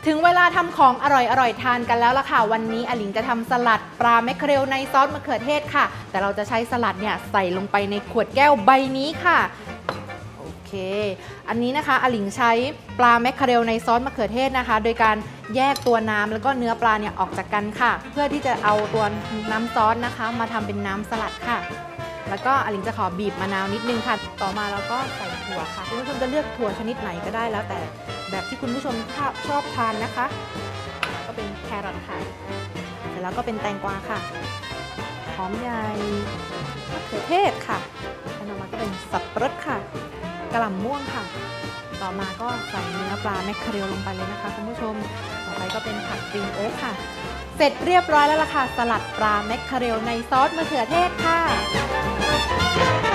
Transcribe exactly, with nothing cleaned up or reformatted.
ถึงเวลาทำของอร่อยๆทานกันแล้วล่ะค่ะวันนี้อลิงจะทำสลัดปลาแมคเคอเรลในซอสมะเขือเทศค่ะแต่เราจะใช้สลัดเนี่ยใส่ลงไปในขวดแก้วใบนี้ค่ะโอเคอันนี้นะคะอลิงใช้ปลาแมคเคอเรลในซอสมะเขือเทศนะคะโดยการแยกตัวน้ำแล้วก็เนื้อปลาเนี่ยออกจากกันค่ะเพื่อที่จะเอาตัวน้ำซอสนะคะมาทำเป็นน้ำสลัดค่ะแล้วก็อลิงจะขอบีบมะนาวนิดนึงค่ะต่อมาเราก็ใส่ถั่วค่ะคุณผู้ชมจะเลือกถั่วชนิดไหนก็ได้แล้วแต่แบบที่คุณผู้ชมชอบทานนะคะก็เป็นแครอทค่ะเสร็จแล้วก็เป็นแตงกวาค่ะหอมใหญ่มะเขือเทศค่ะแล้วต่อมาก็เป็นสับปะรดค่ะกะหล่ำม่วงค่ะต่อมาก็ใส่เนื้อปลาแมคเคอเรลลงไปเลยนะคะคุณผู้ชมต่อไปก็เป็นผักกรีนโอ๊กค่ะเสร็จเรียบร้อยแล้วล่ะค่ะสลัดปลาแมคเคอเรลในซอสมะเขือเทศค่ะ